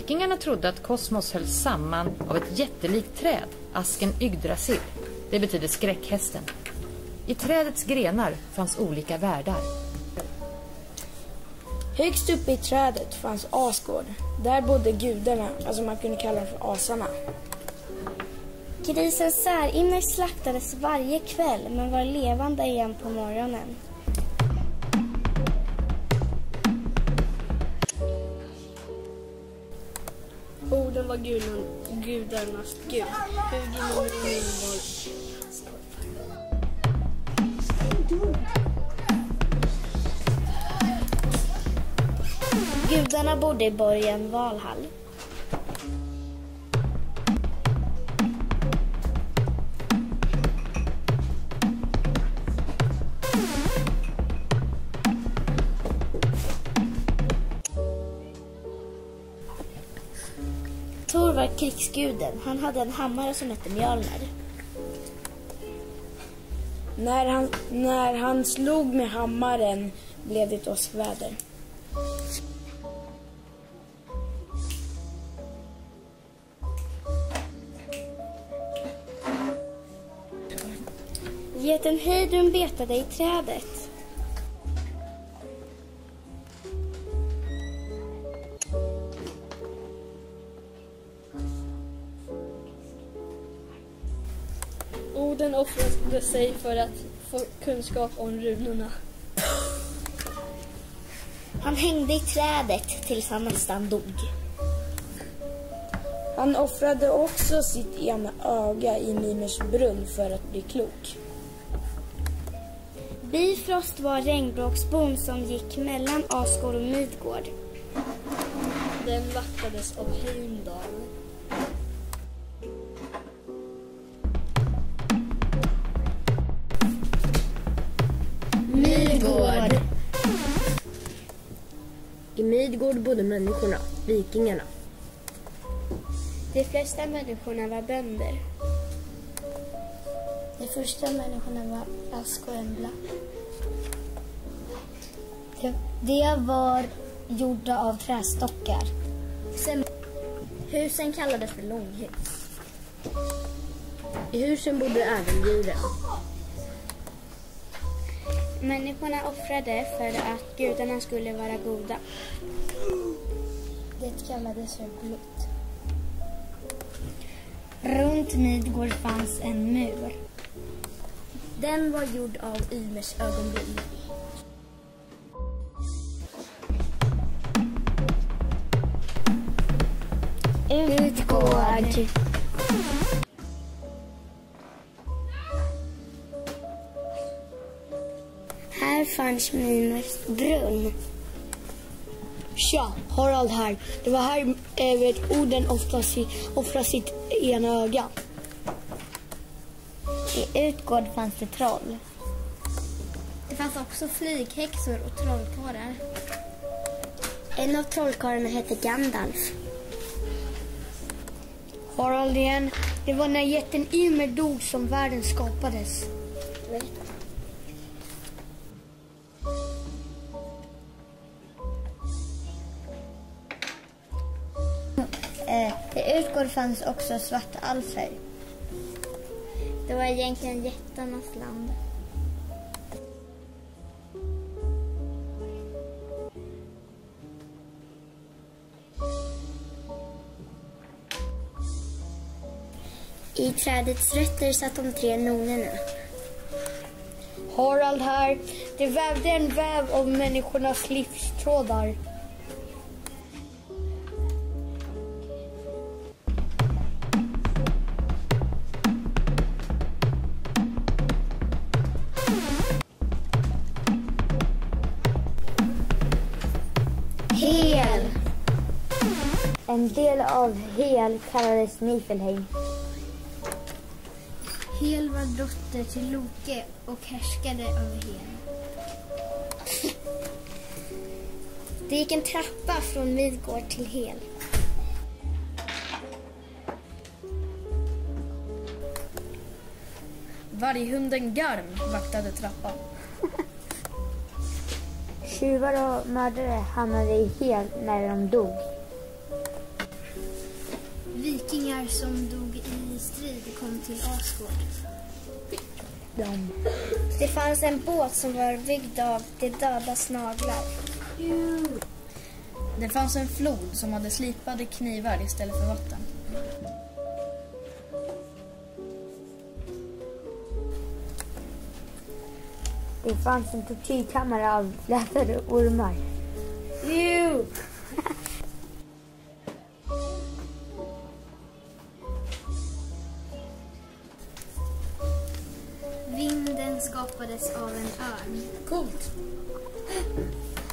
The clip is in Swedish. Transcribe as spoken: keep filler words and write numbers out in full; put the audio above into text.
Vikingarna trodde att kosmos hölls samman av ett jättelikt träd, asken Yggdrasil. Det betyder skräckhästen. I trädets grenar fanns olika världar. Högst uppe i trädet fanns Asgård. Där bodde gudarna, alltså man kunde kalla dem för asarna. Grisen Särimner slaktades varje kväll men var levande igen på morgonen. Orden var gudarna, gudarnas gud. Hugin och Rin var... Gudarna bodde i borgen Valhall. Thor var krigsguden. Han hade en hammare som hette Mjölner. När han, när han slog med hammaren blev det ett åskväder. Geten Heidrun betade i trädet. Oden offrade sig för att få kunskap om runorna. Han hängde i trädet tills han nästan dog. Han offrade också sitt ena öga i Mimers brunn för att bli klok. Bifrost var regnbågsbon som gick mellan Asgård och Midgård. Den vaktades av Heimdall. Midgård. I Midgård bodde människorna, vikingarna. De flesta människorna var bönder. De första människorna var Ask och Embla. De, de var gjorda av trästockar. Sen, husen kallades för långhus. I husen bodde även djuren. Människorna offrade för att gudarna skulle vara goda. Det kallades för blod. Runt Midgård fanns en mur. Den var gjord av Ymers ögonbryn. Utgård. Här fanns Mimers brunn. Tja, Harald här. Det var här eh, vet, Oden offrade sitt ena öga. I Utgård fanns det troll. Det fanns också flyghäxor och trollkarlar. En av trollkarlarna hette Gandalf. Harald igen. Det var när jätten Ymer dog som världen skapades. I Utgård fanns också svarta alfer. Det var egentligen jättarnas land. I trädets rötter satt de tre nonerna. Harald här. Det vävde en väv av människornas livstrådar. Hel. En del av Hel kallades Niflheim. Hel var dotter till Loke och härskade över Hel. Det gick en trappa från Midgård till Hel. Varghunden Garm vaktade trappan. Tjuvar och mördare hamnade i Hel när de dog. vikingar som dog i strid kom till Asgård. De. Det fanns en båt som var byggd av de döda snaglar. Det fanns en flod som hade slipade knivar istället för vatten. Det fanns en tortyrkammare av flätade ormar. Jo! Vinden skapades av en örn. Coolt.